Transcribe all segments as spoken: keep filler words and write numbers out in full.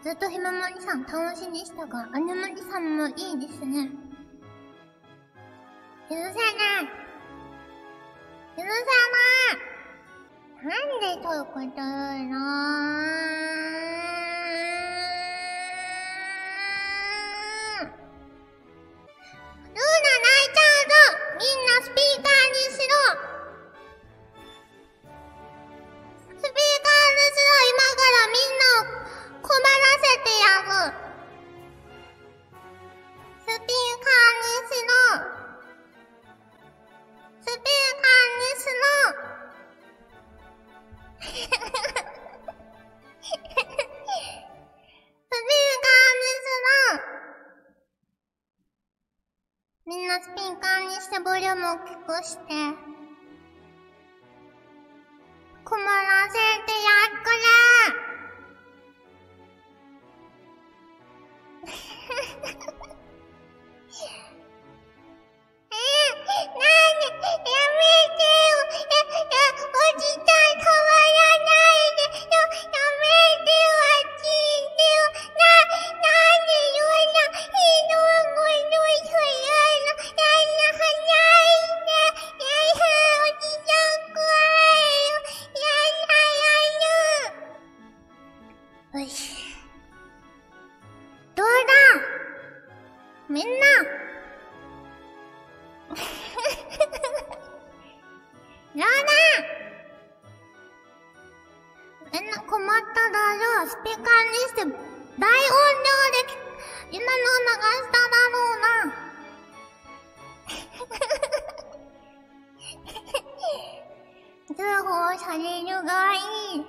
ずっとひままりさん楽しみでしたが、あぬまりさんもいいですね。許せない。許せない。なんでそういうこと言うの？ルーナ泣いちゃうぞ。みんなスピーカーにしろ。スピーカーにしろ。今からみんなを困らせてやる。スピーカーにしろ。スピーカーにしろ。スピーカーにしろ。みんなスピーカーにしてボリュームを大きくして。困らせてやっくれ。えー、なに、やめてよ。え、え、おじちゃん変わらないで。や、やめてよ、あっち行ってよ。な、なんでよな、ひどいものするの。やんな、早いね。やんな、おじちゃん怖いよ。やんな、やんな。よし。どうだみんなやだみんな困っただろう。スピーカーにして大音量で今の流しただろうな。通報されるがいい。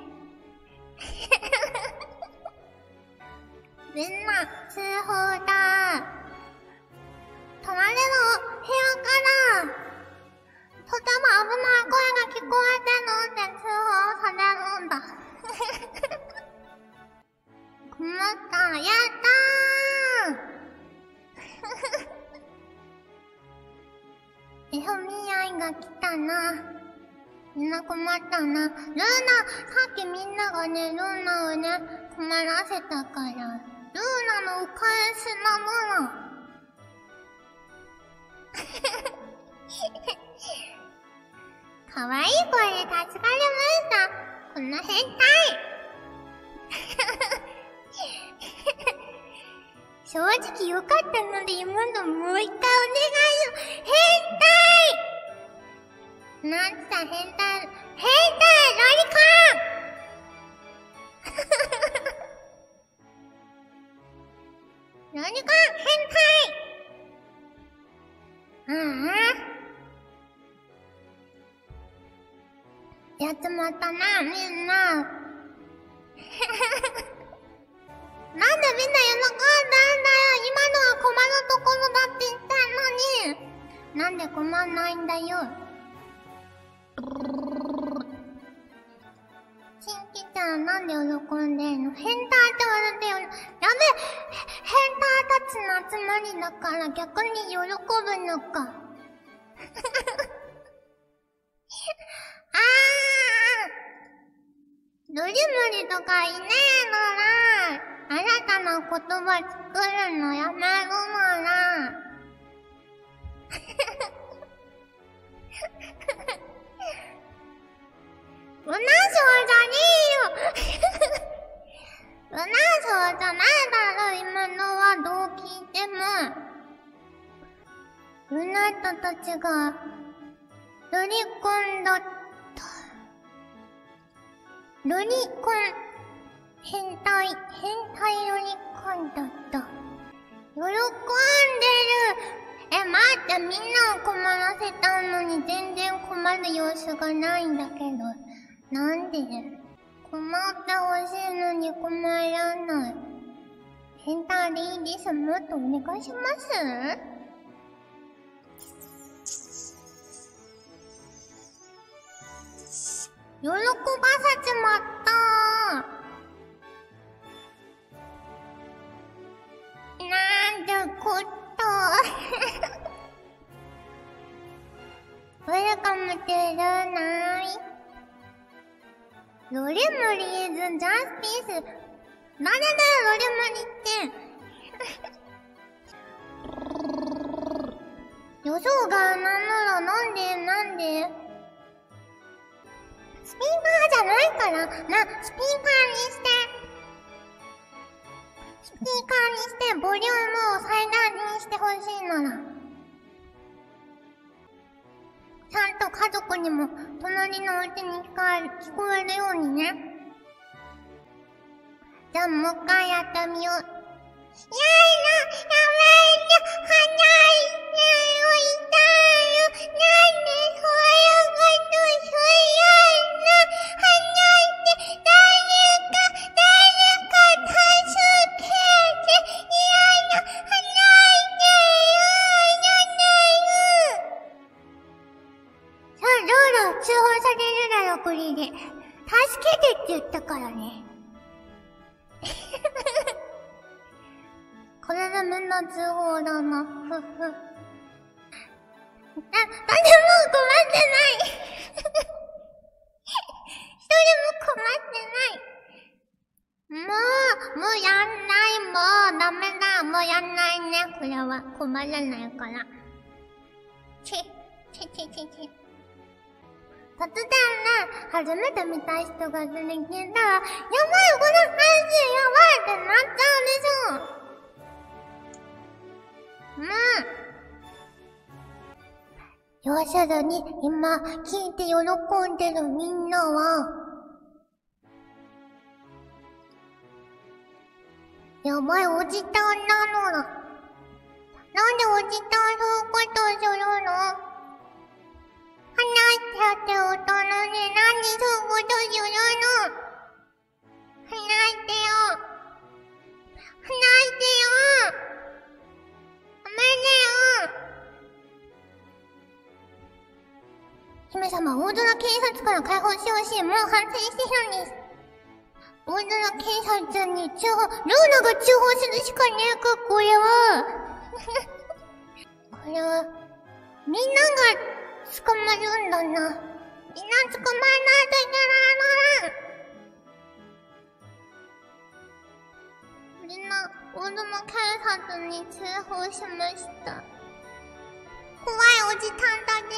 みんな通報だ。隣の部屋からとても危ない声が聞こえてるんで通報されるんだ。困った。やったー。エフビーアイ が来たな。みんな困ったな。ルーナ、さっきみんながね、ルーナをね、困らせたから、ルーナのお返しなもの。かわいい声で助かりました。この変態。正直よかったので今のもう一回お願いよ。変態なんつった変態。変態ロリコンロリコン変態うんうんやっちまったな、みんな。なんでみんな喜んだんだよ。今のは困るところだって言ったのに。なんで困んないんだよ。チンキちゃんなんで喜んでんの？変態って言われてよ。やべ、変態たちの集まりだから逆に喜ぶのか。あードリムリとかいねえのな。新たな言葉作るのやめるのな。ルナショーじゃねえよ。ルナショーじゃないだろ、今のはどう聞いても。ルナットたちが、ロリコンだった。ロリコン、変態、変態ロリコンだった。喜んでる。え、待って、みんなを困らせたのに全然困る様子がないんだけど。なんで？困ってほしいのに困らない。変態でいいです。もっとお願いします？喜ばせちまったー。なんてこと。Welcome to Lunai。ロリムリーズジャスティス。 誰だよ、ロリマリって。予想外なんならなんでなんでスピーカーじゃないから、な、スピーカーにして。スピーカーにしてボリュームを最大にしてほしいなら。ちゃんと家族にも隣のお家に聞か聞こえるようにね。じゃあもう一回やってみよう。やだ、やめて、離れよ、痛いよ。なんでそういうことするの？離れて、誰か、誰か助けて。やだ、離れてよ、やだよ。さあ、ローラ通報されるだろ、これで。助けてって言ったからね。これでみんな通報だな。ふふ。な、なんでもう困ってない。一人も困ってない。もう、もうやんない、もうダメだ。もうやんないね。これは困らないから。ち、ちちちち。突然ね、初めて見た人が出てきたら、やばい、この話やばいってなっちゃうでしょ。もう。要するに、今、聞いて喜んでるみんなは、やばい、おじたんなのだ。なんでおじたんそういうことするの？話しておったのに、なんでそういうことするの？話してよ。話してよ。ダメだよ。姫様、大空警察から解放してほしい。もう反省してるんです。大空警察に通報、ルーナが通報するしかねえか、これは。これは、みんなが捕まるんだな。みんな捕まえないといけないの。みんな、大空警察に通報しました。怖いおじさんたち